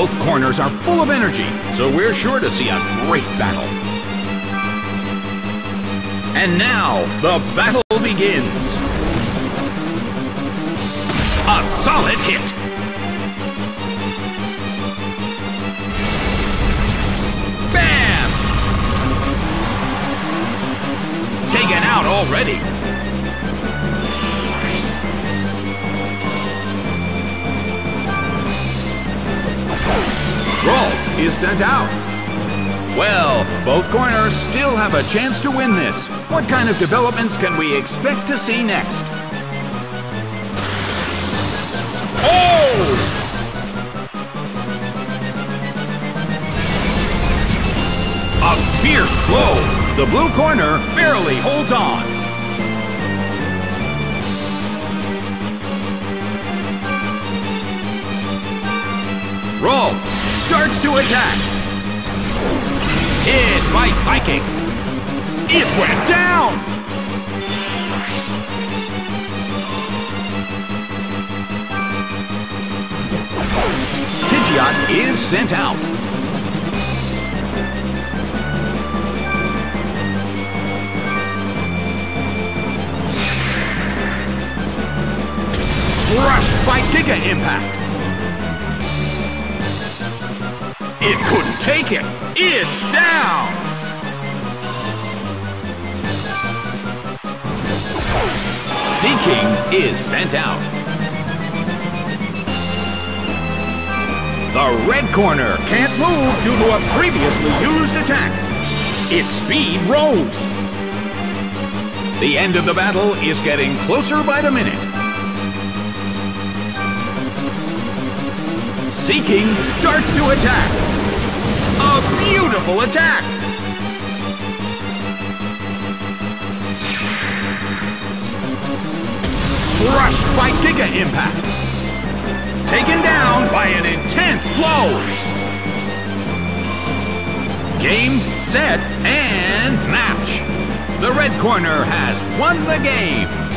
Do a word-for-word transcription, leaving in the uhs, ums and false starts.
Both corners are full of energy, so we're sure to see a great battle. And now, the battle begins. A solid hit. Bam! Taken out already. Ralts is sent out. Well, both corners still have a chance to win this. What kind of developments can we expect to see next? Oh! A fierce blow. The blue corner barely holds on. Ralts starts to attack. Hit by Psychic. It went down! Pidgeot is sent out. Crushed by Giga Impact. It couldn't take it. It's down. Seaking is sent out. The red corner can't move due to a previously used attack. Its speed rose. The end of the battle is getting closer by the minute. Seaking starts to attack. A beautiful attack! Crushed by Giga Impact. Taken down by an intense blow. Game, set, and match. The red corner has won the game.